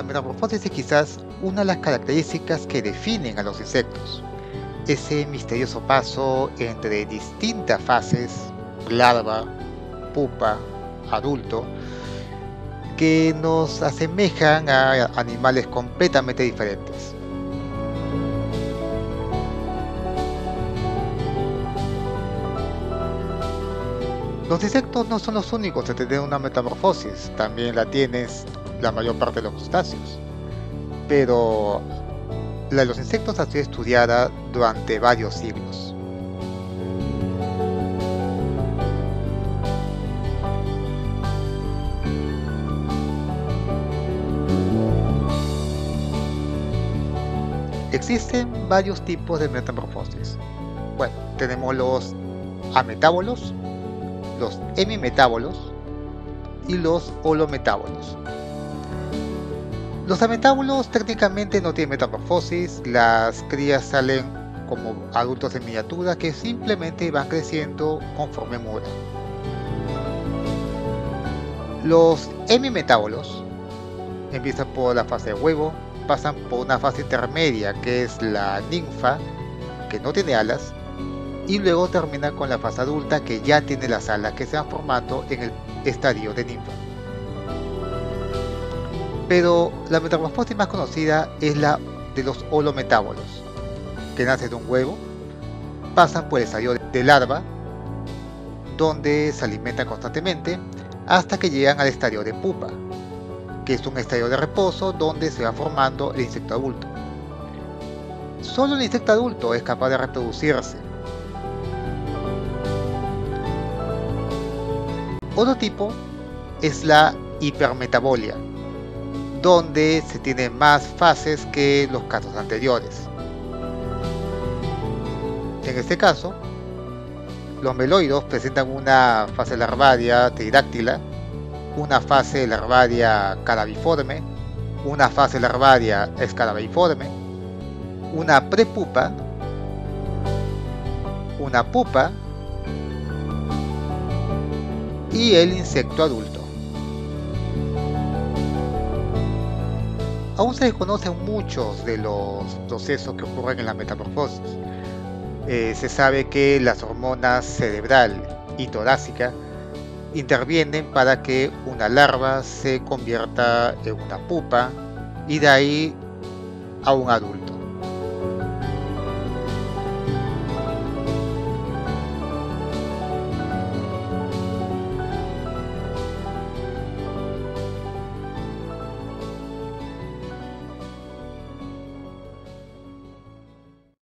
la metamorfosis es quizás una de las características que definen a los insectos. Ese misterioso paso entre distintas fases, larva, pupa, adulto, que nos asemejan a animales completamente diferentes. Los insectos no son los únicos en tener una metamorfosis, también la tienes la mayor parte de los crustáceos. Pero la de los insectos ha sido estudiada durante varios siglos. Existen varios tipos de metamorfosis. Bueno, tenemos los ametábolos, los hemimetábolos y los holometábolos. Los ametábolos técnicamente no tienen metamorfosis, las crías salen como adultos en miniatura que simplemente van creciendo conforme mueren. Los hemimetábolos empiezan por la fase de huevo, pasan por una fase intermedia que es la ninfa, que no tiene alas, y luego termina con la fase adulta que ya tiene las alas que se van formando en el estadio de ninfa. Pero la metamorfosis más conocida es la de los holometábolos, que nacen de un huevo, pasan por el estadio de larva, donde se alimentan constantemente, hasta que llegan al estadio de pupa, que es un estadio de reposo donde se va formando el insecto adulto. Solo el insecto adulto es capaz de reproducirse. Otro tipo es la hipermetabolia, donde se tienen más fases que los casos anteriores. En este caso, los meloidos presentan una fase larvaria pteridáctila, una fase larvaria carabiforme, una fase larvaria escarabeiforme, una prepupa, una pupa y el insecto adulto. Aún se desconocen muchos de los procesos que ocurren en la metamorfosis. Se sabe que las hormonas cerebral y torácica intervienen para que una larva se convierta en una pupa y de ahí a un adulto.